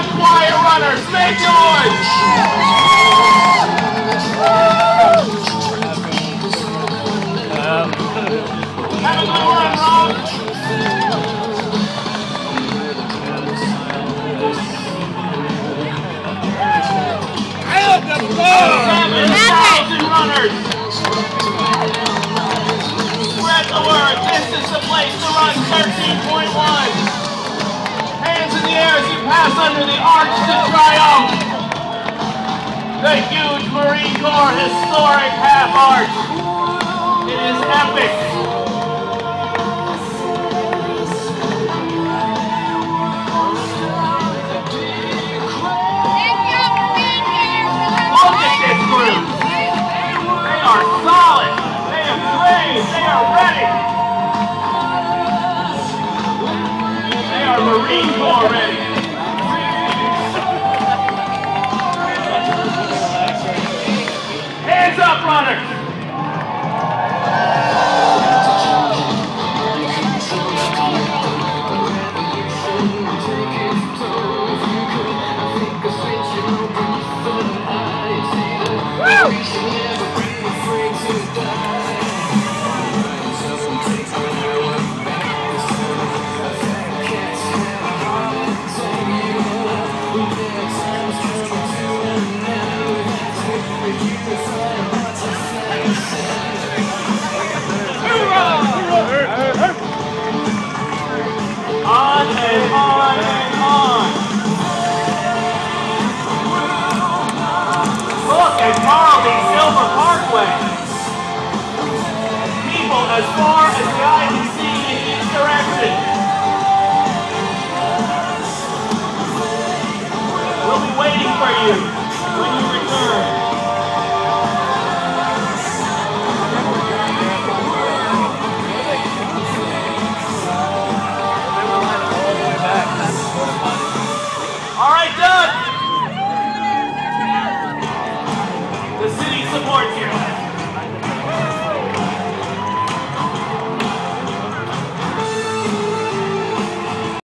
up, quiet runners, make noise! Have a good one, Rob. Runners. Spread the word. This is the place to run 13.1. Hands in the air as you pass under the Arch to Triumph. The huge Marine Corps historic half arch. It is epic. Look at this group. They are solid. They have trained. They are ready. They are Marine Corps ready. Hands up, runners. On and on and on. Look at Carlby Silver Parkway. People as far as the eye can see in each direction. We'll be waiting for you.